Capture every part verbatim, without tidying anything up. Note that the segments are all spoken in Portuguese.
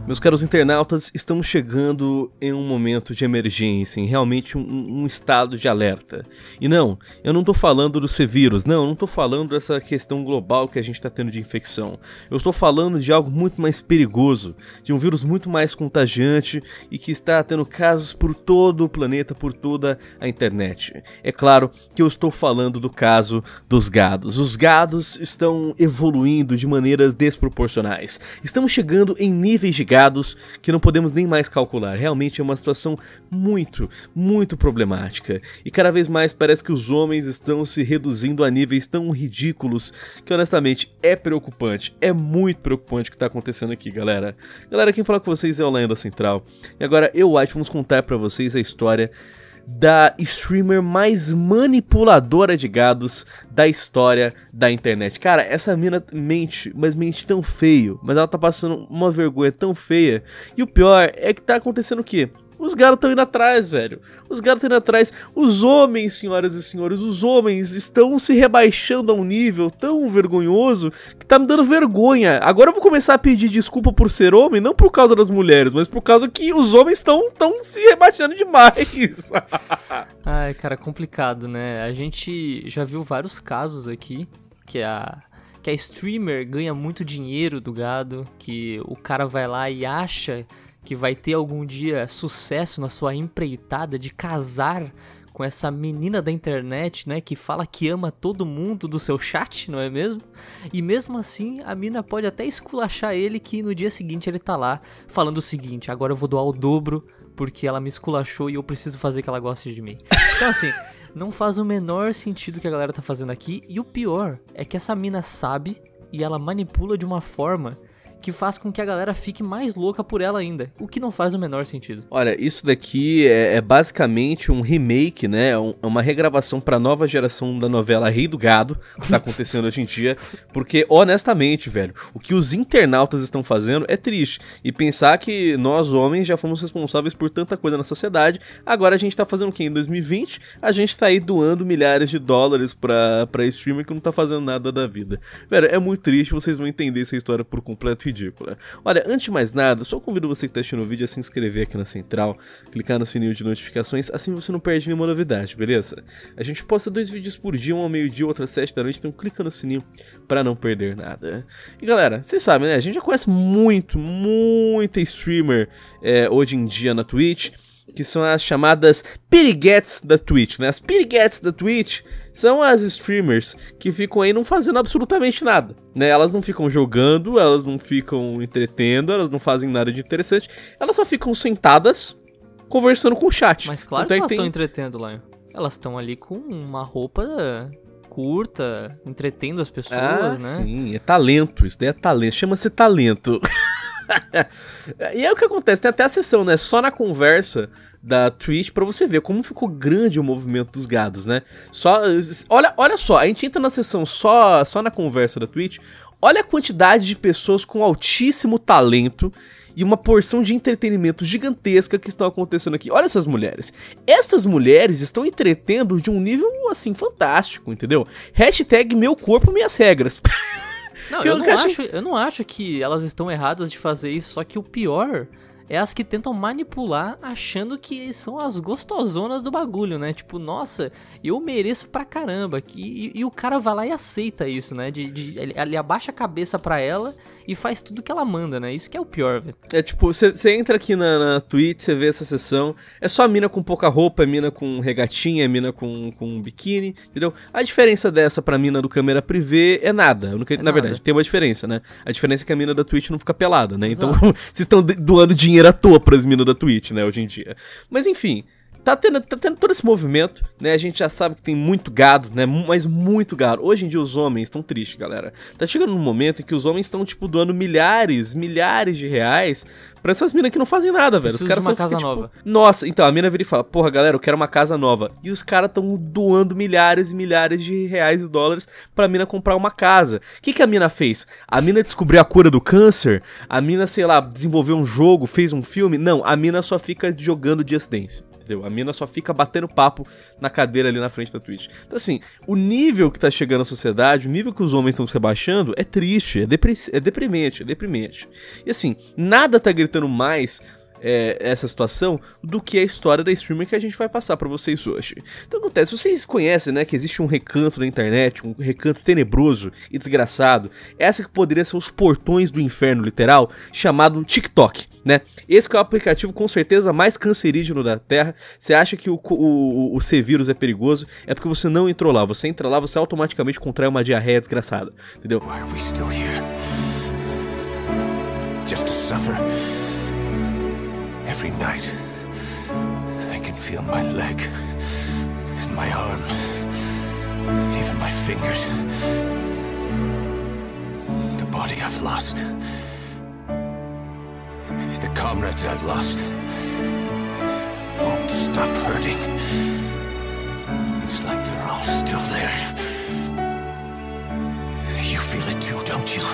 Meus caros internautas, estamos chegando em um momento de emergência, em realmente um, um estado de alerta. E não, eu não tô falando do C-Vírus, não, eu não tô falando dessa questão global que a gente tá tendo de infecção. Eu estou falando de algo muito mais perigoso, de um vírus muito mais contagiante e que está tendo casos por todo o planeta, por toda a internet. É claro que eu estou falando do caso dos gados. Os gados estão evoluindo de maneiras desproporcionais. Estamos chegando em níveis de gados que não podemos nem mais calcular. Realmente é uma situação muito, muito problemática. E cada vez mais parece que os homens estão se reduzindo a níveis tão ridículos que honestamente é preocupante. É muito preocupante o que está acontecendo aqui, galera. Galera, quem fala com vocês é o Lenda Central. E agora eu, White, vamos contar pra vocês a história da streamer mais manipuladora de gados da história da internet. Cara, essa mina mente, mas mente tão feio, mas ela tá passando uma vergonha tão feia. E o pior é que tá acontecendo o quê? Os gados estão indo atrás, velho. Os gados estão indo atrás. Os homens, senhoras e senhores, os homens estão se rebaixando a um nível tão vergonhoso que tá me dando vergonha. Agora eu vou começar a pedir desculpa por ser homem, não por causa das mulheres, mas por causa que os homens estão tão se rebaixando demais. Ai, cara, complicado, né? A gente já viu vários casos aqui que a... que a streamer ganha muito dinheiro do gado, que o cara vai lá e acha que vai ter algum dia sucesso na sua empreitada de casar com essa menina da internet, né, que fala que ama todo mundo do seu chat, não é mesmo? E mesmo assim, a mina pode até esculachar ele que no dia seguinte ele tá lá falando o seguinte: agora eu vou doar o dobro porque ela me esculachou e eu preciso fazer que ela goste de mim. Então assim, não faz o menor sentido o que a galera tá fazendo aqui, e o pior é que essa mina sabe e ela manipula de uma forma que faz com que a galera fique mais louca por ela ainda, o que não faz o menor sentido. Olha, isso daqui é, é basicamente um remake, né, é um, é uma regravação pra nova geração da novela Rei do Gado, que tá acontecendo hoje em dia, porque, honestamente, velho, o que os internautas estão fazendo é triste, e pensar que nós, homens, já fomos responsáveis por tanta coisa na sociedade, agora a gente tá fazendo o quê? Em dois mil e vinte, a gente tá aí doando milhares de dólares pra, pra streamer que não tá fazendo nada da vida. Velho, é muito triste, vocês vão entender essa história por completo ridícula. Olha, antes de mais nada, só convido você que tá assistindo o vídeo a se inscrever aqui na Central, clicar no sininho de notificações, assim você não perde nenhuma novidade, beleza? A gente posta dois vídeos por dia, um ao meio-dia, outro às sete da noite, então clica no sininho pra não perder nada. E galera, vocês sabem, né? A gente já conhece muito, muita streamer é, hoje em dia na Twitch, que são as chamadas piriguetes da Twitch, né? As piriguetes da Twitch são as streamers que ficam aí não fazendo absolutamente nada, né? Elas não ficam jogando, elas não ficam entretendo, elas não fazem nada de interessante, elas só ficam sentadas conversando com o chat. Mas claro que elas estão entretendo, Lion. Elas estão ali com uma roupa curta, entretendo as pessoas, ah, né? Sim, é talento, isso daí é talento, chama-se talento. E é o que acontece, tem até a sessão, né, só na conversa da Twitch pra você ver como ficou grande o movimento dos gados, né? Só, olha, olha só, a gente entra na sessão só, só na conversa da Twitch, olha a quantidade de pessoas com altíssimo talento e uma porção de entretenimento gigantesca que estão acontecendo aqui. Olha essas mulheres. Essas mulheres estão entretendo de um nível, assim, fantástico, entendeu? Hashtag meu corpo, minhas regras. Não, eu, eu, não acho, eu não acho que elas estão erradas de fazer isso, só que o pior é as que tentam manipular achando que são as gostosonas do bagulho, né? Tipo, nossa, eu mereço pra caramba. E, e, e o cara vai lá e aceita isso, né? De, de, ele, ele abaixa a cabeça pra ela e faz tudo que ela manda, né? Isso que é o pior, velho. É tipo, você entra aqui na, na Twitch, você vê essa sessão, é só mina com pouca roupa, é mina com regatinha, é mina com, com biquíni, entendeu? A diferença dessa pra mina do câmera privê é nada. Nunca, é na nada. Verdade, tem uma diferença, né? A diferença é que a mina da Twitch não fica pelada, né? Exato. Então, vocês estão doando dinheiro à toa pras minas da Twitch, né, hoje em dia. Mas enfim, tá tendo, tá tendo todo esse movimento, né, a gente já sabe que tem muito gado, né, mas muito gado. Hoje em dia os homens estão tristes, galera. Tá chegando um momento em que os homens estão, tipo, doando milhares, milhares de reais pra essas minas que não fazem nada, velho. Os caras de uma só casa ficam, nova. Tipo, nossa, então a mina vira e fala, porra, galera, eu quero uma casa nova. E os caras tão doando milhares e milhares de reais e dólares pra mina comprar uma casa. O que que a mina fez? A mina descobriu a cura do câncer? A mina, sei lá, desenvolveu um jogo, fez um filme? Não, a mina só fica jogando Just Dance. entendeu? A mina só fica batendo papo na cadeira ali na frente da Twitch. Então assim, o nível que tá chegando a sociedade, o nível que os homens estão se rebaixando é triste, é, depre é deprimente, é deprimente. E assim, nada tá gritando mais É, essa situação do que a história da streamer que a gente vai passar pra vocês hoje. Então acontece, vocês conhecem, né, que existe um recanto na internet, um recanto tenebroso e desgraçado, essa que poderia ser os portões do inferno literal, chamado TikTok, né? Esse que é o aplicativo com certeza mais cancerígeno da Terra. Você acha que o, o, o C-Vírus é perigoso, é porque você não entrou lá. Você entra lá, você automaticamente contrai uma diarreia desgraçada, entendeu? Why are we still here? Just to suffer. Every night, I can feel my leg, and my arm, even my fingers. The body I've lost, the comrades I've lost, won't stop hurting. It's like they're all still there. You feel it too, don't you?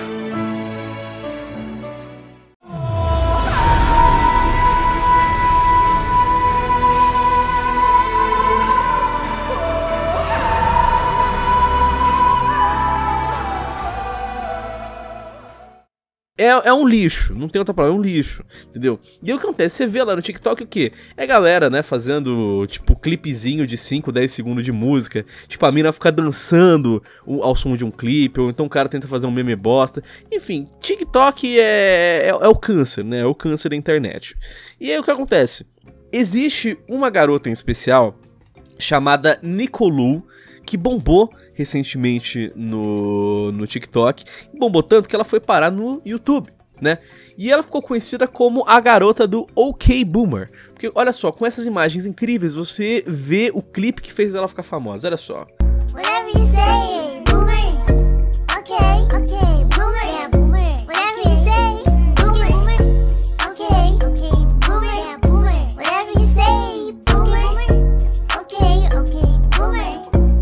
É, é um lixo, não tem outra palavra, é um lixo, entendeu? E o que acontece? Você vê lá no TikTok o quê? É galera, né, fazendo, tipo, clipezinho de cinco, dez segundos de música. Tipo, a mina fica dançando ao som de um clipe, ou então o cara tenta fazer um meme bosta. Enfim, TikTok é, é, é o câncer, né? É o câncer da internet. E aí o que acontece? Existe uma garota em especial chamada Nicolu, que bombou recentemente no, no TikTok, bombou tanto que ela foi parar no YouTube, né? E ela ficou conhecida como a garota do OK Boomer, porque olha só, com essas imagens incríveis você vê o clipe que fez ela ficar famosa, olha só. Whatever you say, boomer. Okay, okay, boomer. Yeah, boomer. Whatever you say, boomer. Okay, okay, boomer. Yeah, boomer. Whatever you say, boomer. Okay, okay, boomer.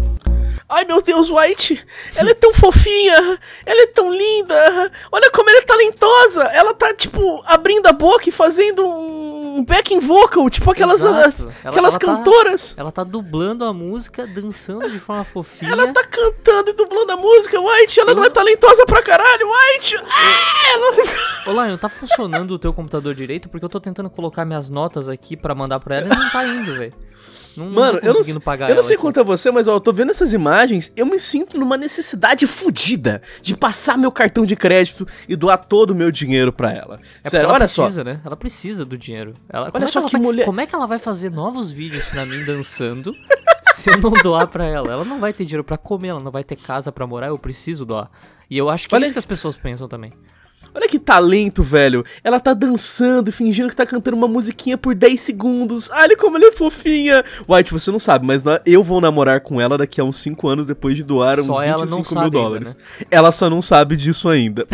Ai meu Deus, White, ela é tão fofinha, ela é tão linda, olha como ela é talentosa, ela tá tipo abrindo a boca e fazendo um backing vocal, tipo aquelas, Exato. aquelas ela, ela cantoras. Tá, ela tá dublando a música, dançando de forma fofinha. Ela tá cantando e dublando a música, White, ela Eu... não é talentosa pra caralho, White. Ah, ela... Ô Lion, tá funcionando o teu computador direito? Porque eu tô tentando colocar minhas notas aqui pra mandar pra ela e não tá indo, velho. Não, Mano, não eu não, pagar eu não sei aqui. quanto é você, mas ó, eu tô vendo essas imagens, eu me sinto numa necessidade fodida de passar meu cartão de crédito e doar todo o meu dinheiro pra ela. É Sério, ela olha precisa, só. né? Ela precisa do dinheiro. Ela, Olha como só é que, que ela vai, mulher- Como é que ela vai fazer novos vídeos pra mim dançando se eu não doar pra ela? Ela não vai ter dinheiro pra comer, ela não vai ter casa pra morar, eu preciso doar. E eu acho que Olha é isso que- que as pessoas pensam também. Olha que talento, velho. Ela tá dançando e fingindo que tá cantando uma musiquinha por dez segundos. Olha como ela é fofinha. White, você não sabe, mas eu vou namorar com ela daqui a uns cinco anos depois de doar uns Só ela vinte e não cinco mil sabe ainda, dólares. né? Ela só não sabe disso ainda.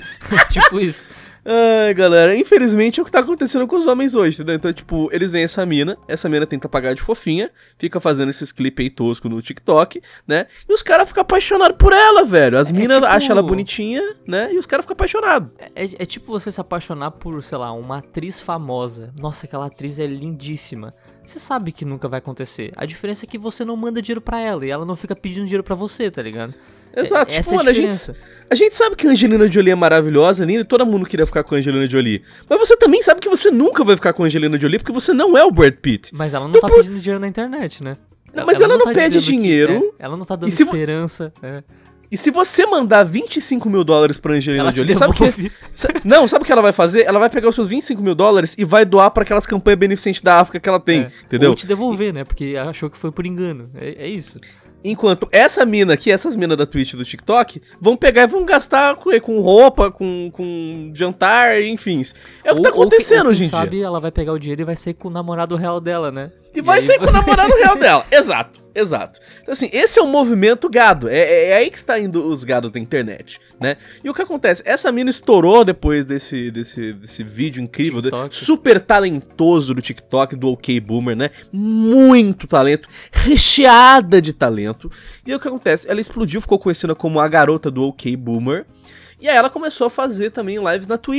Tipo isso. Ai, galera, infelizmente é o que tá acontecendo com os homens hoje, entendeu? Então, tipo, eles veem essa mina, essa mina tenta pagar de fofinha, fica fazendo esses clipes aí toscos no TikTok, né? E os caras ficam apaixonados por ela, velho. As É minas tipo- acham ela bonitinha, né? E os caras ficam apaixonados. É, é tipo você se apaixonar por, sei lá, uma atriz famosa. Nossa, aquela atriz é lindíssima. Você sabe que nunca vai acontecer. A diferença é que você não manda dinheiro pra ela e ela não fica pedindo dinheiro pra você, tá ligado? Exato, É- tipo, essa é a mano, a gente, diferença. a gente sabe que a Angelina Jolie é maravilhosa, linda, e todo mundo queria ficar com a Angelina Jolie. Mas você também sabe que você nunca vai ficar com a Angelina Jolie, porque você não é o Brad Pitt. Mas ela não Então, tá por- pedindo dinheiro na internet, né? Mas ela não pede dizendo que- dinheiro. é, ela não tá dando E se vo- esperança. é. E se você mandar vinte e cinco mil dólares pra Angelina Ela te Jolie, sabe o que... devolve. sa- Não, sabe o que ela vai fazer? Ela vai pegar os seus vinte e cinco mil dólares e vai doar pra aquelas campanhas beneficentes da África que ela tem, É. entendeu? Ou te devolver, né? Porque achou que foi por engano. É, é isso. Enquanto essa mina aqui, essas minas da Twitch e do TikTok, vão pegar e vão gastar com, com roupa, com, com jantar, enfim. É o que Ou- tá ou que- acontecendo ou hoje quem em dia. sabe ela vai pegar o dinheiro e vai sair com o namorado real dela, né? E vai aí- sair com o namorado real dela. Exato, exato. Então, assim, esse é o movimento gado. É, é, é aí que está indo os gados da internet, né? E o que acontece? Essa mina estourou depois desse, desse, desse vídeo incrível, TikTok. super talentoso do TikTok, do OK Boomer, né? Muito talento, recheada de talento. E aí o que acontece? Ela explodiu, ficou conhecida como a garota do OK Boomer. E aí ela começou a fazer também lives na Twitch,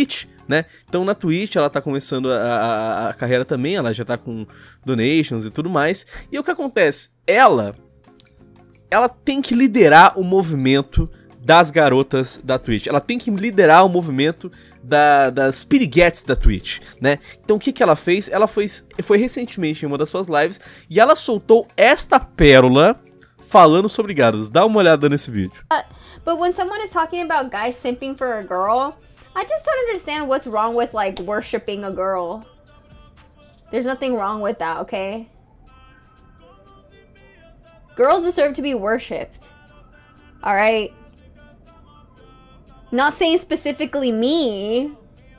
né? Então na Twitch ela tá começando a, a, a carreira também, ela já tá com donations e tudo mais. E o que acontece? Ela, ela tem que liderar o movimento das garotas da Twitch. Ela tem que liderar o movimento da, das piriguetes da Twitch, né? Então o que que ela fez? Ela foi, foi recentemente em uma das suas lives e ela soltou esta pérola falando sobre gados. Dá uma olhada nesse vídeo. But when someone is talking about guys simping for a girl, I just don't understand what's wrong with like worshiping a girl. There's nothing wrong with that, okay? Girls deserve to be worshipped. Alright? Not saying specifically me.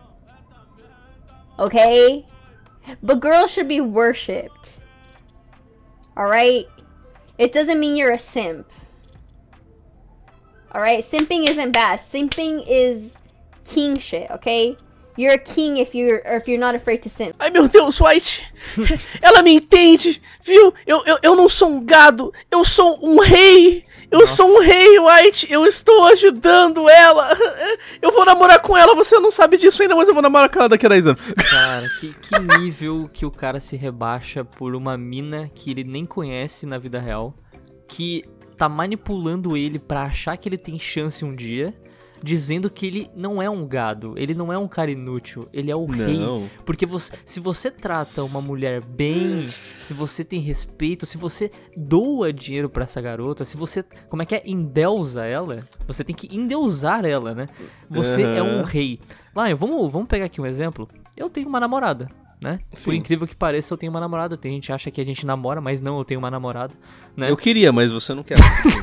Okay? But girls should be worshipped. Alright? It doesn't mean you're a simp. Alright? Simping isn't bad. Simping is king shit, okay? You're a king if you're, or if you're not afraid to simp. Ai meu Deus, White! Ela me entende, viu? Eu, eu, eu não sou um gado, eu sou um rei! Eu Nossa. sou um rei, White! Eu estou ajudando ela! Eu vou namorar com ela, você não sabe disso ainda, mas eu vou namorar com ela daqui a dez anos. Cara, que, que nível que o cara se rebaixa por uma mina que ele nem conhece na vida real, que tá manipulando ele pra achar que ele tem chance um dia, dizendo que ele não é um gado, ele não é um cara inútil, ele é o não. rei. Porque você, se você trata uma mulher bem, se você tem respeito, se você doa dinheiro pra essa garota, se você, como é que é, endeusa ela, você tem que endeusar ela, né? Você uhum. é um rei. Lion, vamos, vamos pegar aqui um exemplo. Eu tenho uma namorada, né? Sim. Por incrível que pareça, eu tenho uma namorada. Tem gente que acha que a gente namora, mas não, eu tenho uma namorada, né? Eu queria, mas você não quer.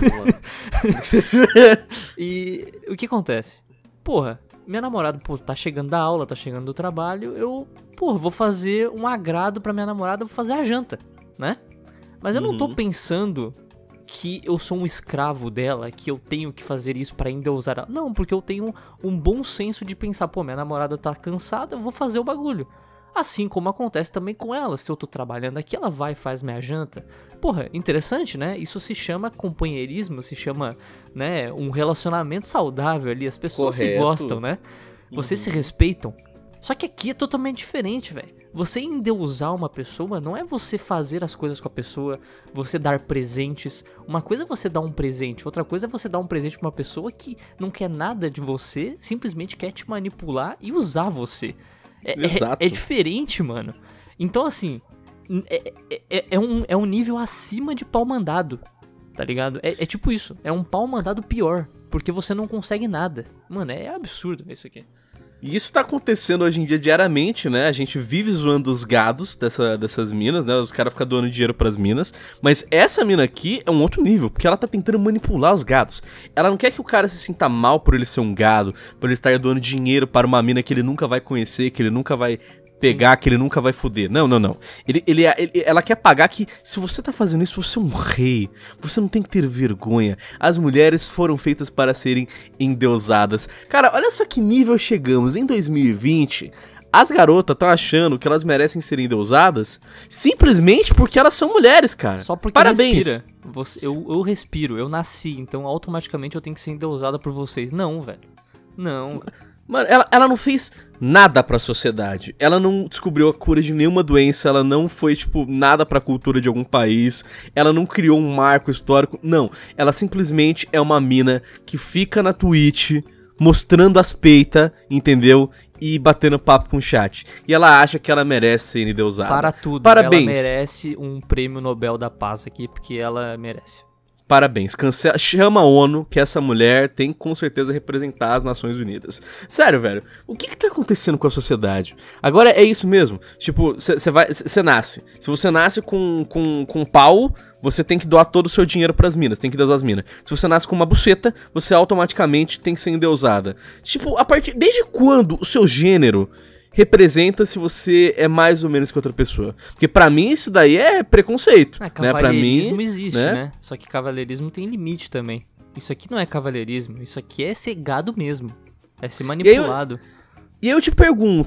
E o que acontece? Porra, minha namorada, pô, tá chegando da aula, tá chegando do trabalho, eu, porra, vou fazer um agrado pra minha namorada, vou fazer a janta, né? Mas eu uhum. não tô pensando que eu sou um escravo dela, que eu tenho que fazer isso pra endeusar ela. Não, porque eu tenho um bom senso de pensar, pô, minha namorada tá cansada, eu vou fazer o bagulho. Assim como acontece também com ela, se eu tô trabalhando aqui, ela vai e faz minha janta. Porra, interessante, né? Isso se chama companheirismo, se chama, né, um relacionamento saudável ali, as pessoas Correto. se gostam, né? Vocês uhum. se respeitam. Só que aqui é totalmente diferente, velho. Você endeusar uma pessoa não é você fazer as coisas com a pessoa, você dar presentes. Uma coisa é você dar um presente, outra coisa é você dar um presente pra uma pessoa que não quer nada de você, simplesmente quer te manipular e usar você. É, é, é diferente, mano. Então, assim, é, é, é, um, é um nível acima de pau mandado, tá ligado? É, é tipo isso, é um pau mandado pior, porque você não consegue nada. Mano, é absurdo isso aqui. E isso tá acontecendo hoje em dia diariamente, né? A gente vive zoando os gados dessa, dessas minas, né? Os caras ficam doando dinheiro pras minas. Mas essa mina aqui é um outro nível, porque ela tá tentando manipular os gados. Ela não quer que o cara se sinta mal por ele ser um gado, por ele estar doando dinheiro para uma mina que ele nunca vai conhecer, que ele nunca vai pegar, Sim. que ele nunca vai foder. Não, não, não. Ele, ele, ele, ela quer pagar que se você tá fazendo isso, você é um rei. Você não tem que ter vergonha. As mulheres foram feitas para serem endeusadas. Cara, olha só que nível chegamos. Em dois mil e vinte, as garotas estão achando que elas merecem ser endeusadas simplesmente porque elas são mulheres, cara. Só porque Parabéns. Respira. Você, eu, eu respiro, eu nasci, então automaticamente eu tenho que ser endeusada por vocês. Não, velho. Não. Mano, ela, ela não fez nada pra sociedade. Ela não descobriu a cura de nenhuma doença. Ela não foi, tipo, nada pra cultura de algum país. Ela não criou um marco histórico. Não. Ela simplesmente é uma mina que fica na Twitch mostrando as peitas, entendeu? E batendo papo com o chat. E ela acha que ela merece ser endeusada. Para tudo. Parabéns. Ela merece um prêmio Nobel da Paz aqui, porque ela merece. Parabéns, cancela, chama a ONU, que essa mulher tem com certeza representar as Nações Unidas. Sério, velho, o que que tá acontecendo com a sociedade? Agora é isso mesmo, tipo, você vai, você nasce, se você nasce com, com, com pau, você tem que doar todo o seu dinheiro pras minas, tem que deusar as minas. Se você nasce com uma buceta, você automaticamente tem que ser endeusada. Tipo, a partir, desde quando o seu gênero representa se você é mais ou menos que outra pessoa? Porque pra mim isso daí é preconceito, é, né? Pra mim, cavalheirismo existe, né? né? Só que cavalheirismo tem limite também. Isso aqui não é cavalheirismo, isso aqui é ser gado mesmo. É ser manipulado. E aí eu, e aí eu te pergunto,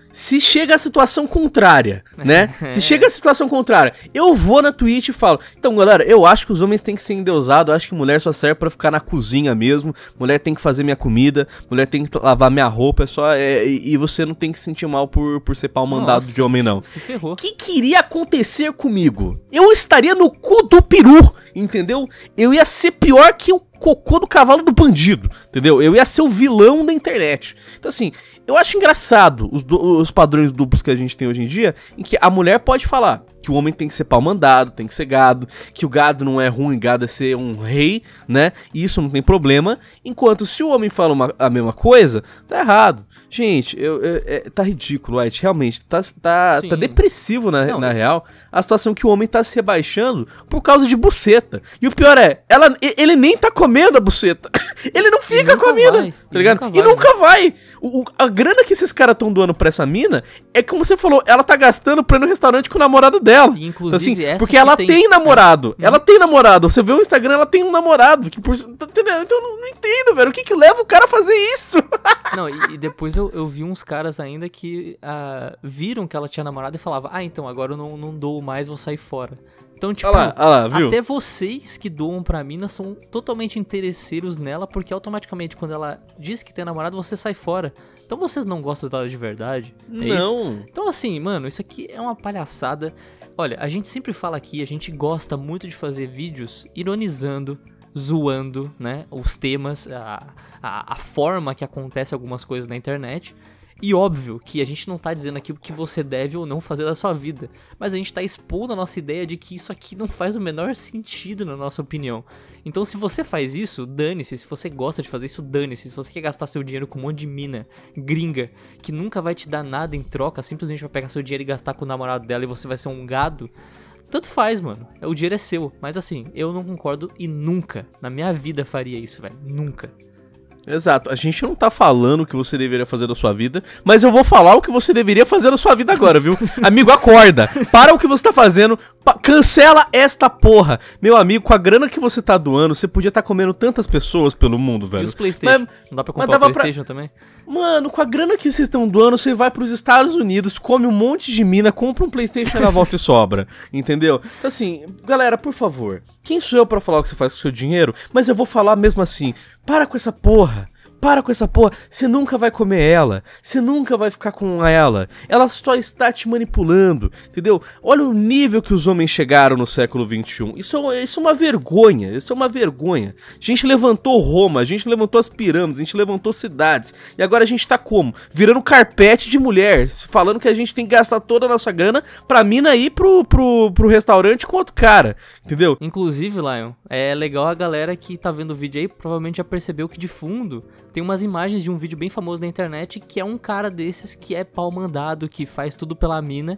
se chega a situação contrária, né? Se chega a situação contrária, eu vou na Twitch e falo, então galera, eu acho que os homens têm que ser endeusados, eu acho que mulher só serve pra ficar na cozinha mesmo, mulher tem que fazer minha comida, mulher tem que lavar minha roupa, é só, é, e, e você não tem que se sentir mal por, por ser pau mandado Nossa, de homem não. Se ferrou. O que queria acontecer comigo? Eu estaria no cu do peru, entendeu? Eu ia ser pior que o cocô do cavalo do bandido, entendeu? Eu ia ser o vilão da internet. Então assim, eu acho engraçado os, os padrões duplos que a gente tem hoje em dia, em que a mulher pode falar que o homem tem que ser pau mandado, tem que ser gado, que o gado não é ruim, gado é ser um rei, né? E isso não tem problema. Enquanto se o homem fala uma, a mesma coisa, tá errado. Gente, eu, eu, é, tá ridículo, White, realmente. Tá, tá, tá depressivo, na, na real, a situação que o homem tá se rebaixando por causa de buceta. E o pior é, ela, ele nem tá comendo a buceta. Ele não fica comendo, tá ligado? E nunca vai. O, a grana que esses caras tão doando pra essa mina é como você falou, ela tá gastando pra ir no restaurante com o namorado dela. E, inclusive, então, assim, essa porque ela tem, tem namorado. É. Ela tem namorado. Você vê o Instagram, ela tem um namorado. Que por, tá entendendo? Então eu não, não entendo, velho. O que que leva o cara a fazer isso? Não, e, e depois eu, eu vi uns caras ainda que uh, viram que ela tinha namorado e falavam, ah, então agora eu não, não dou mais, vou sair fora. Então, tipo, olha lá, olha lá, viu? Até vocês que doam pra mina são totalmente interesseiros nela, porque automaticamente quando ela diz que tem namorado, você sai fora. Então vocês não gostam dela de verdade? É não. Isso? Então assim, mano, isso aqui é uma palhaçada. Olha, a gente sempre fala aqui, a gente gosta muito de fazer vídeos ironizando, zoando, né, os temas, a, a, a forma que acontece algumas coisas na internet. E óbvio que a gente não tá dizendo aqui o que você deve ou não fazer da sua vida, mas a gente tá expondo a nossa ideia de que isso aqui não faz o menor sentido na nossa opinião. Então se você faz isso, dane-se. Se você gosta de fazer isso, dane-se. Se você quer gastar seu dinheiro com um monte de mina gringa que nunca vai te dar nada em troca, simplesmente vai pegar seu dinheiro e gastar com o namorado dela e você vai ser um gado, tanto faz, mano. O dinheiro é seu. Mas assim, eu não concordo e nunca, na minha vida, faria isso, velho. Nunca. Exato, a gente não tá falando o que você deveria fazer da sua vida, mas eu vou falar o que você deveria fazer da sua vida agora, viu? Amigo, acorda, para o que você tá fazendo, cancela esta porra. Meu amigo, com a grana que você tá doando, você podia estar tá comendo tantas pessoas pelo mundo, velho. E os PlayStation? Mas, não dá pra comprar o PlayStation pra... também? Mano, com a grana que vocês estão doando, você vai pros Estados Unidos, come um monte de mina, compra um PlayStation e na volta e sobra, entendeu? Então assim, galera, por favor, quem sou eu pra falar o que você faz com o seu dinheiro? Mas eu vou falar mesmo assim, para com essa porra. Para com essa porra, você nunca vai comer ela, você nunca vai ficar com ela, ela só está te manipulando, entendeu? Olha o nível que os homens chegaram no século vinte e um, isso é, isso é uma vergonha, isso é uma vergonha. A gente levantou Roma, a gente levantou as pirâmides, a gente levantou cidades, e agora a gente tá como? Virando carpete de mulher, falando que a gente tem que gastar toda a nossa grana pra mina ir pro, pro, pro restaurante com outro cara, entendeu? Inclusive, Lion, é legal a galera que tá vendo o vídeo aí, provavelmente já percebeu que de fundo tem umas imagens de um vídeo bem famoso na internet que é um cara desses que é pau mandado, que faz tudo pela mina.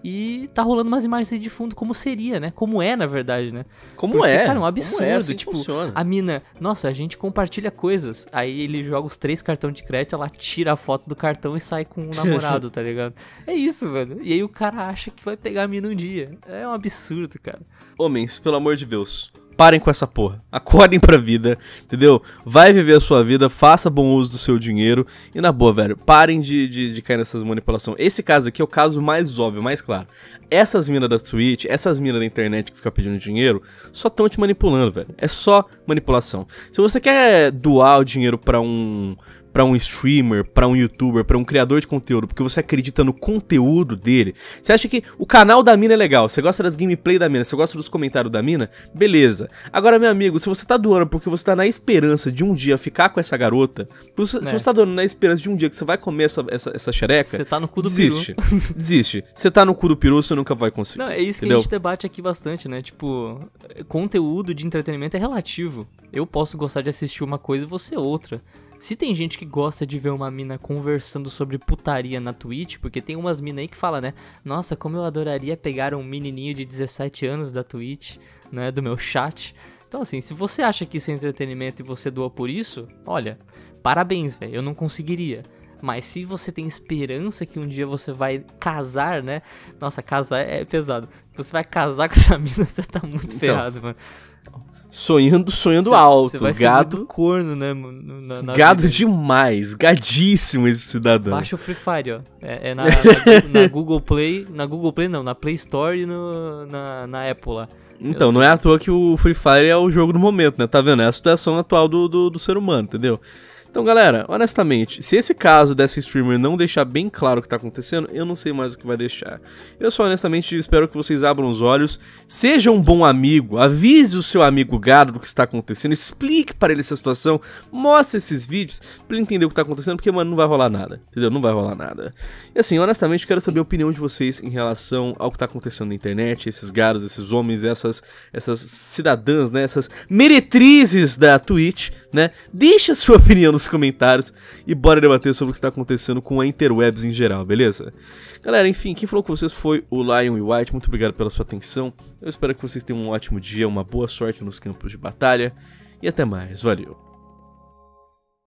E tá rolando umas imagens aí de fundo como seria, né? Como é, na verdade, né? Como Porque, é? Cara, é um absurdo. É, assim tipo, funciona. A mina, nossa, a gente compartilha coisas. Aí ele joga os três cartões de crédito, ela tira a foto do cartão e sai com o namorado, tá ligado? É isso, velho. E aí o cara acha que vai pegar a mina um dia. É um absurdo, cara. Homens, pelo amor de Deus, parem com essa porra, acordem pra vida, entendeu? Vai viver a sua vida, faça bom uso do seu dinheiro e na boa, velho, parem de, de, de cair nessas manipulações. Esse caso aqui é o caso mais óbvio, mais claro. Essas minas da Twitch, essas minas da internet que ficam pedindo dinheiro, só estão te manipulando, velho. É só manipulação. Se você quer doar o dinheiro pra um... pra um streamer, pra um youtuber, pra um criador de conteúdo, porque você acredita no conteúdo dele, você acha que o canal da mina é legal, você gosta das gameplay da mina, você gosta dos comentários da mina, beleza. Agora, meu amigo, se você tá doando porque você tá na esperança de um dia ficar com essa garota, você, é. se você tá doando na esperança de um dia que você vai comer essa, essa, essa xereca, você tá no cu do desiste, peru. desiste. Você tá no cu do peru, você nunca vai conseguir. Não, é isso entendeu? Que a gente debate aqui bastante, né? Tipo, conteúdo de entretenimento é relativo. Eu posso gostar de assistir uma coisa e você outra. Se tem gente que gosta de ver uma mina conversando sobre putaria na Twitch, porque tem umas minas aí que falam, né? Nossa, como eu adoraria pegar um menininho de dezessete anos da Twitch, né? Do meu chat. Então assim, se você acha que isso é entretenimento e você doa por isso, olha, parabéns, velho, eu não conseguiria. Mas se você tem esperança que um dia você vai casar, né? Nossa, casar é pesado. Você vai casar com essa mina, você tá muito então, ferrado, mano. Sonhando, sonhando Cê- alto. cê vai ser Gado. muito corno, né, mano, na, na Gado vida. demais. Gadíssimo esse cidadão. Baixa o Free Fire, ó. É, é na, na, na Google Play. Na Google Play não, na Play Store e no, na, na Apple lá. Então, não é à toa que o Free Fire é o jogo do momento, né? Tá vendo? É a situação atual do, do, do ser humano, entendeu? Então, galera, honestamente, se esse caso dessa streamer não deixar bem claro o que tá acontecendo, eu não sei mais o que vai deixar. Eu só, honestamente, espero que vocês abram os olhos, seja um bom amigo, avise o seu amigo gado do que está acontecendo, explique para ele essa situação, mostre esses vídeos pra ele entender o que tá acontecendo, porque, mano, não vai rolar nada, entendeu? Não vai rolar nada. E assim, honestamente, quero saber a opinião de vocês em relação ao que tá acontecendo na internet, esses gados, esses homens, essas, essas cidadãs, né, essas meretrizes da Twitch, né? Deixa a sua opinião nos comentários e bora debater sobre o que está acontecendo com a interwebs em geral, beleza? Galera, enfim, quem falou com vocês foi o Lion e White, muito obrigado pela sua atenção, eu espero que vocês tenham um ótimo dia, uma boa sorte nos campos de batalha e até mais, valeu!